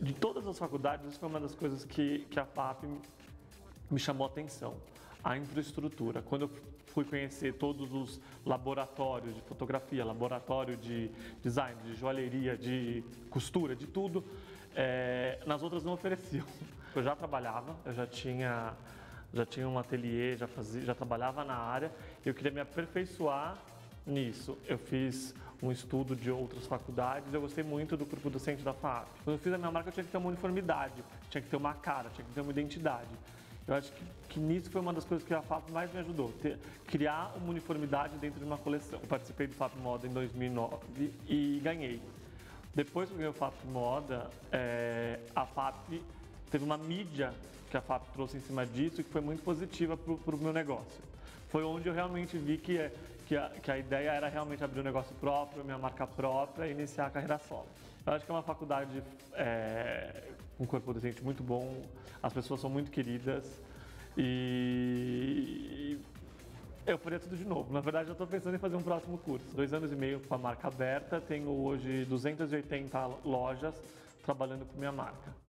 De todas as faculdades, isso foi uma das coisas que a FAP me chamou a atenção. A infraestrutura. Quando eu fui conhecer todos os laboratórios de fotografia, laboratório de design, de joalheria, de costura, de tudo, nas outras não ofereciam. Eu já trabalhava, eu já tinha um ateliê, já trabalhava na área, eu queria me aperfeiçoar nisso. Eu fiz um estudo de outras faculdades, eu gostei muito do corpo docente da FAP. Quando eu fiz a minha marca, eu tinha que ter uma uniformidade, tinha que ter uma cara, tinha que ter uma identidade. Eu acho que nisso foi uma das coisas que a FAP mais me ajudou, criar uma uniformidade dentro de uma coleção. Eu participei do FAP Moda em 2009 e ganhei. Depois que eu ganhei o FAP Moda, a FAP teve uma mídia que a FAP trouxe em cima disso e que foi muito positiva para o meu negócio. Foi onde eu realmente vi que a ideia era realmente abrir um negócio próprio, minha marca própria e iniciar a carreira solo. Eu acho que é uma faculdade com um corpo docente muito bom, as pessoas são muito queridas e eu faria tudo de novo. Na verdade, eu estou pensando em fazer um próximo curso. 2 anos e meio com a marca aberta, tenho hoje 280 lojas trabalhando com minha marca.